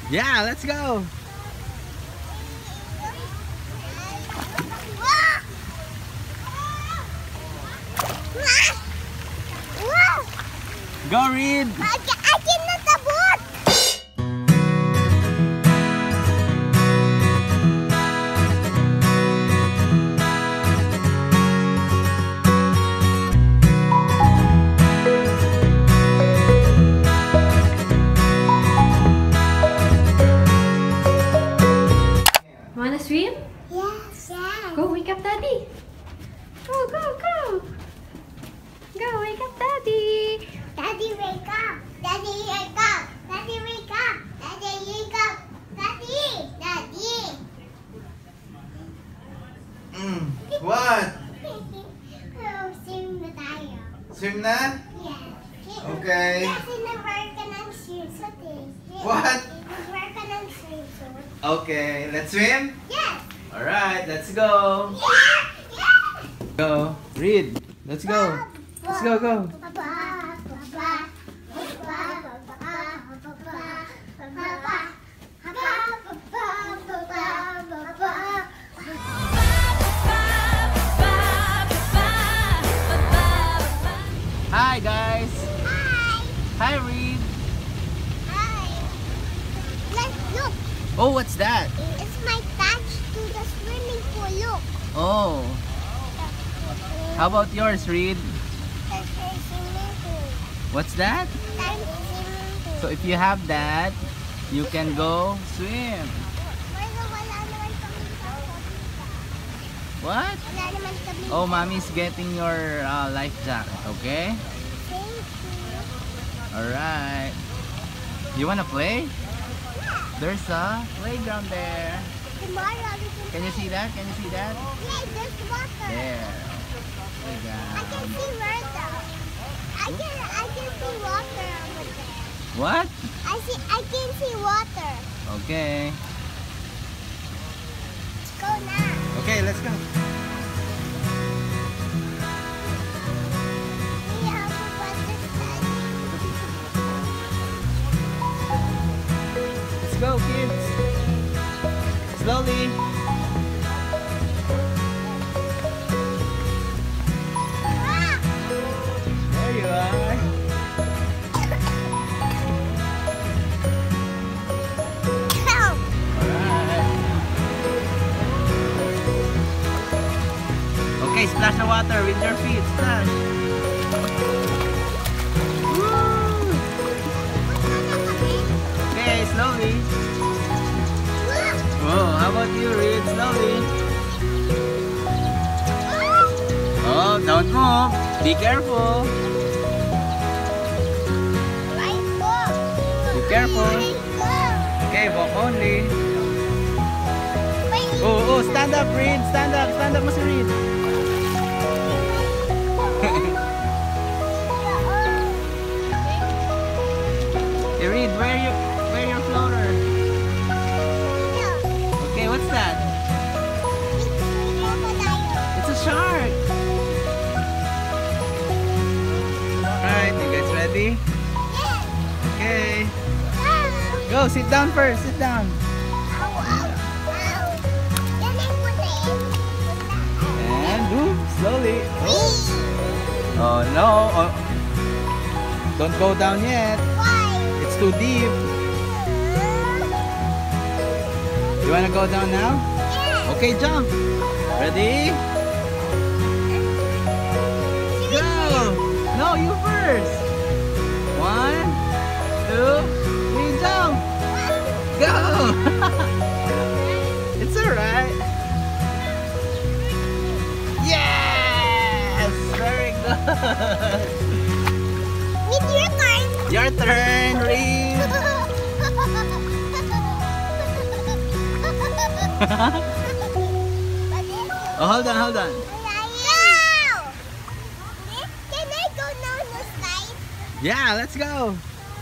Yeah, let's go. Go, Reed. I cannot abot. Wanna swim? Yes, yes. Go wake up daddy. Go, go, go. Go wake up daddy. Daddy, wake up. Daddy, wake up. Daddy, wake up. Daddy, wake up. Daddy, Daddy. What? Oh, swim na tayo. Swim na? Yes. Okay. Kasi nag-wear ka ng swimsuit eh. What? Nag-wear ka ng swimsuit. Okay, let's swim? Yes. Alright, let's go. Yeah. Yeah. Go. Reed, let's go. Let's go, go. Hi guys. Hi. Hi Reed. Hi. Let's look. Oh, what's that? It's my touch to the swimming pool. Look. Oh. How about yours, Reed? That's the swimming pool. What's that? That's the swimming pool. So if you have that, you can go swim. Pero wala naman kami sa What? Wala naman kami. Oh, mommy's getting your life jacket, okay? Thank you. Alright. You wanna play? There's a playground there. Tomorrow we Can you see that? Can you see that? Yeah, there's water. There. I can Playground. see where though. I can see water over there. What? I can see water. Okay. Let's go now. Okay, let's go. We have to put this side. Let's go, kids. Slowly. Ah! There you are. Help! Alright. Okay, splash the water with your feet. Splash. Woo! Okay, slowly. Whoa, how about you, Reed? Slowly. Oh, don't move. Be careful. Be careful. Okay, walk only. Oh, stand up, Reed. Stand up. Stand up, Mr. Reed. Hey, Reed, where your floater? Okay, what's that? It's a shark. Alright, you guys ready? Okay. Go, sit down first. Sit down. And move slowly. Oh no. Oh. Don't go down yet. It's too deep. You wanna go down now? Okay, jump. Ready? Go! No, you first. 1, 2, 3, jump. Go! It's alright. Yes! Very good. It's your turn. Your turn, Reed. Oh, hold on, hold on. Can I go down the slide? Yeah, let's go.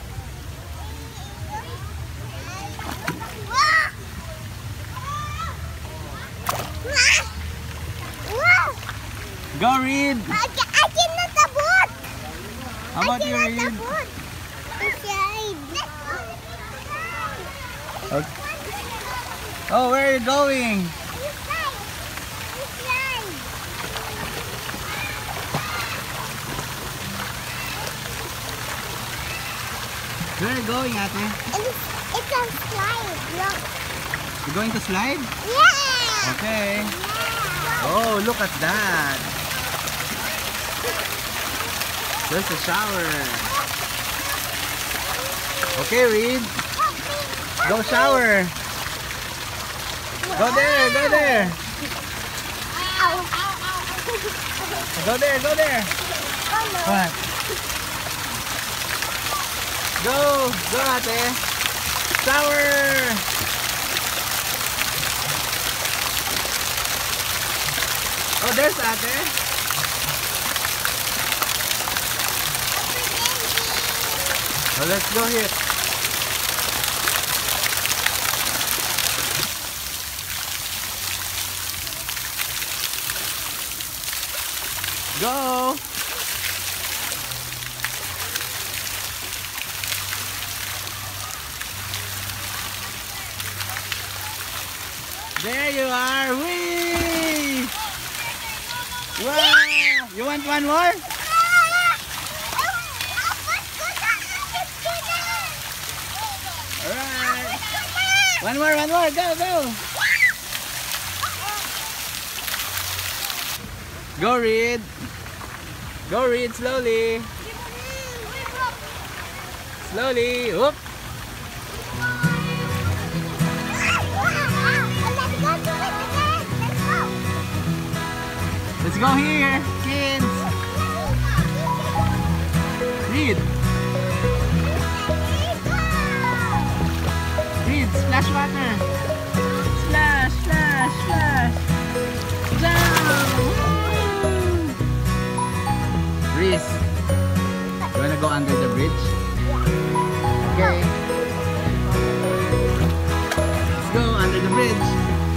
Go, Reed. I cannot abot. How about you, I Reed? cannot abot. Inside. Okay. Oh, where are you going? Where are you going, ate? It's a slide. Look. You going to slide? Yeah. Okay. Yeah. Oh, look at that. There's a shower. Okay, Reed. Go shower. Go there, go there. Go there, go there. What? Go, go ate. Shower. Oh, there's ate. Oh, let's go here. Go. There you are. Whee! Wow! You want one more? Alright. One more. Go, go. Go, Reed. Go, Reed, slowly. Slowly. Whoop. Let's go here, kids. Reed. Reed, splash water. Splash, splash, splash. Jump. Reese, you wanna go under the bridge? Okay. Let's go under the bridge.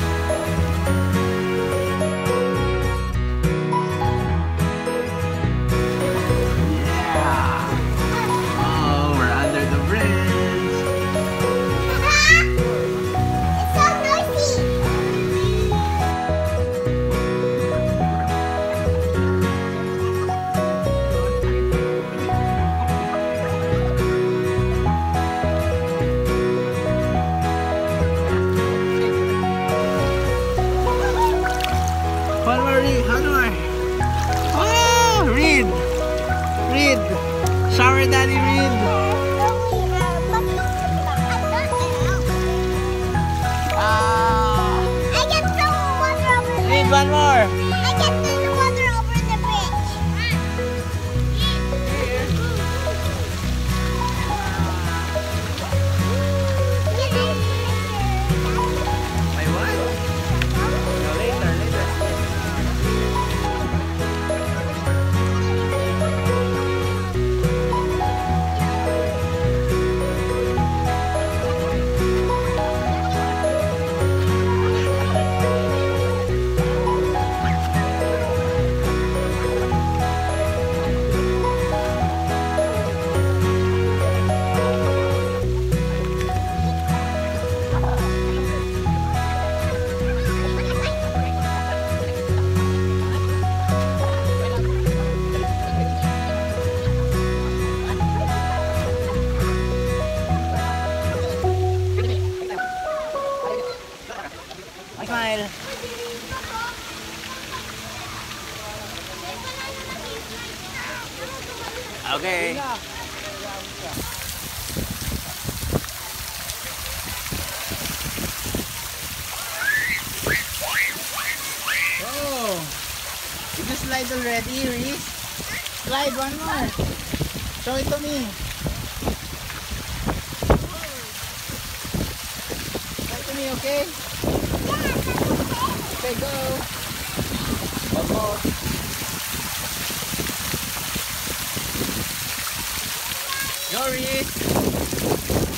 Oh, Reed! Reed! Shower daddy, Reed! I get some water over there. Reed, one more! I get some water over the bridge. My what? No, later. Smile. Okay. Oh, did you slide already, Reese? Slide one more. Show it to me. Show it to me, okay? Okay, go. Almost. Go, Reese.